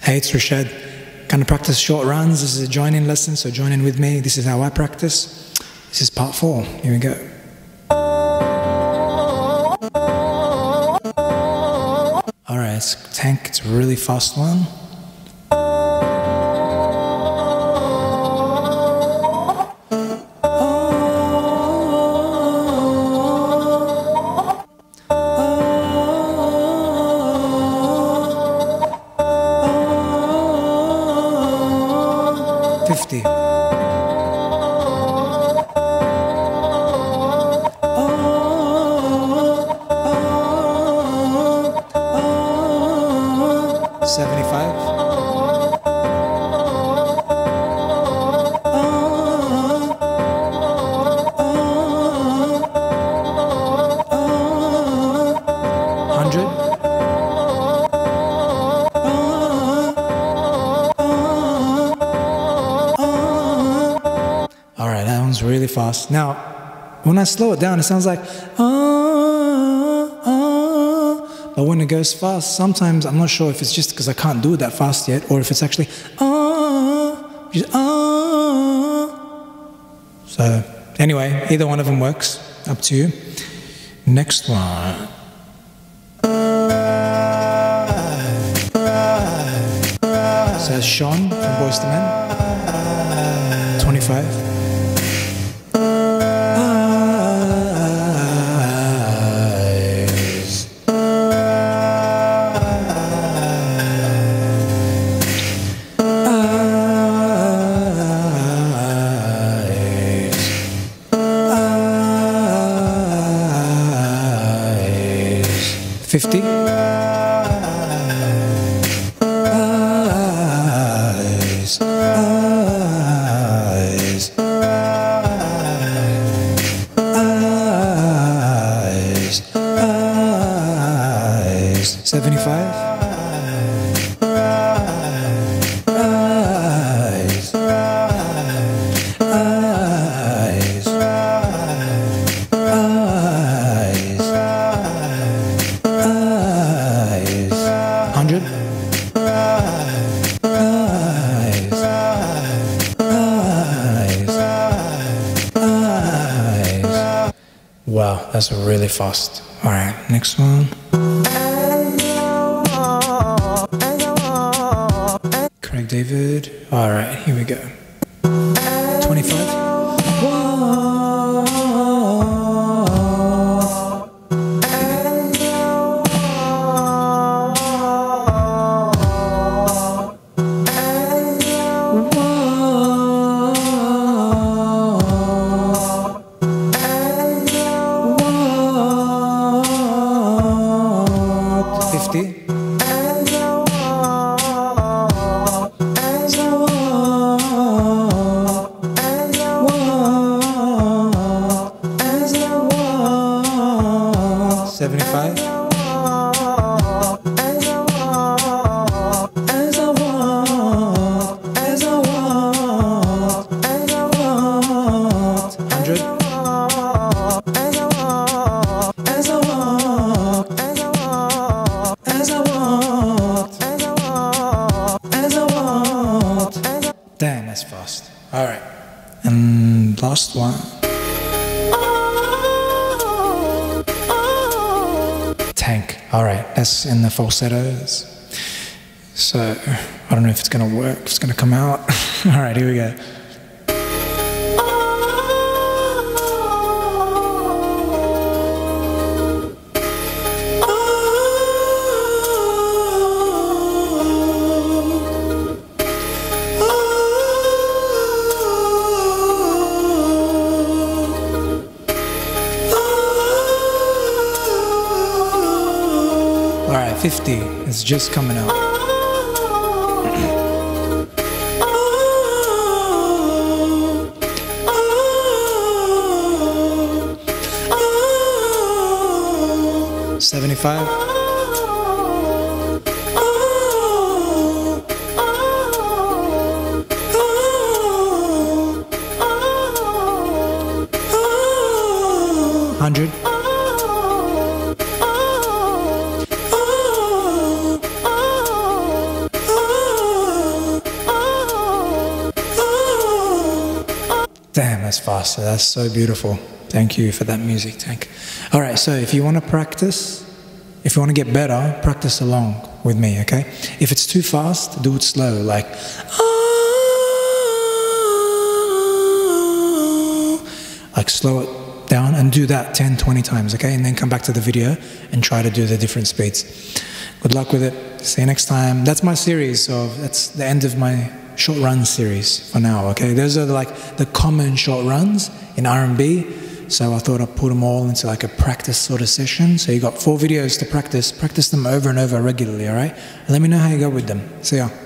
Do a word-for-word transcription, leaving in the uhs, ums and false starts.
Hey, it's Rashad. Gonna practice short runs. This is a join-in lesson, so join in with me. This is how I practice. This is part four. Here we go. Alright, it's tank. It's a really fast one. fifty. seventy-five. one hundred. Alright, that one's really fast. Now, when I slow it down, it sounds like ah, ah. But when it goes fast, sometimes I'm not sure if it's just because I can't do it that fast yet, or if it's actually ah, just ah. So, anyway, either one of them works. Up to you. Next one. So that's Sean from Boyz two Men. twenty-five. fifty. Eyes, eyes, eyes, eyes. seventy-five. Eyes, eyes, eyes. one hundred. Eyes, eyes, eyes. Wow, that's really fast. All right, next one. Craig David. All right, here we go. twenty-five. fifty. seventy-five. one hundred. Damn, that's fast. All right. And last one. Tank. All right, that's in the falsettos. So, I don't know if it's going to work, if it's going to come out. All right, here we go. Alright, fifty. It's just coming out. seventy-five. one hundred. Damn, that's fast. That's so beautiful. Thank you for that music, Tank. All right, so if you want to practice, if you want to get better, practice along with me, okay? If it's too fast, do it slow, like, like slow it down and do that ten, twenty times, okay? And then come back to the video and try to do the different speeds. Good luck with it. See you next time. That's my series, so that's the end of my short run series for now, okay? Those are like the common short runs in R and B, so I thought I'd put them all into like a practice sort of session. So you got four videos to practice. Practice them over and over regularly, all right? And let me know how you go with them. See ya.